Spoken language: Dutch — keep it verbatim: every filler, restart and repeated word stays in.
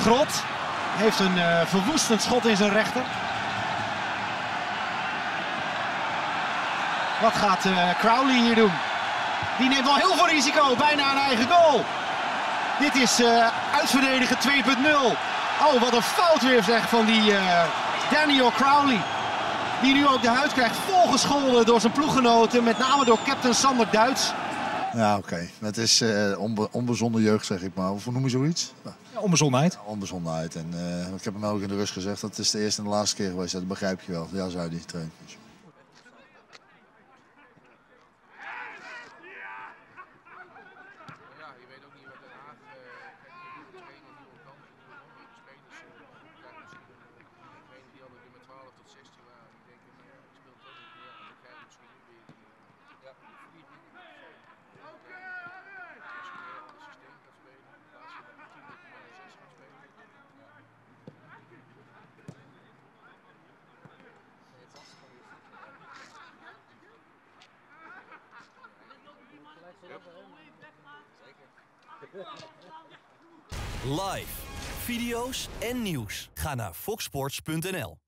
Grot heeft een uh, verwoestend schot in zijn rechter. Wat gaat uh, Crowley hier doen? Die neemt wel heel veel risico, bijna een eigen goal. Dit is uh, uitverdedigen twee punt nul. Oh, wat een fout weer zeg van die uh, Daniel Crowley. Die nu ook de huid krijgt volgescholden door zijn ploeggenoten. Met name door captain Sander Duits. Ja, oké. Okay. Het is uh, onbe onbezonnen jeugd, zeg ik maar. Of hoe noem je zoiets? Ja, onbezonnenheid. Ja, onbezonnenheid. En uh, ik heb hem ook in de rust gezegd. Dat is de eerste en de laatste keer geweest. Dat begrijp je wel. Ja, zei hij. Train. Dus. Live, video's en nieuws. Ga naar fox sports punt n l.